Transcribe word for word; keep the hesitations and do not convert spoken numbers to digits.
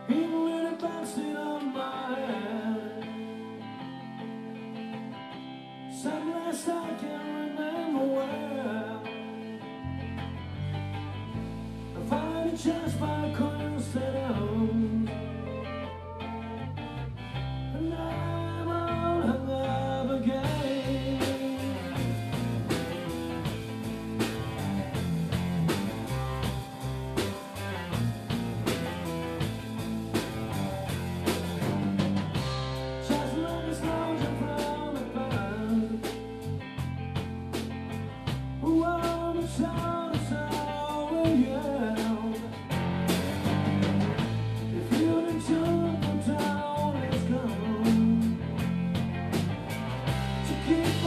even when it bouncing on my head. Some last I can't remember well. I find a chance by a corner instead of home, and I'm all hung up again. Just like a soldier from the past, who on the sound is over you. If you didn't turn the town is gone to keep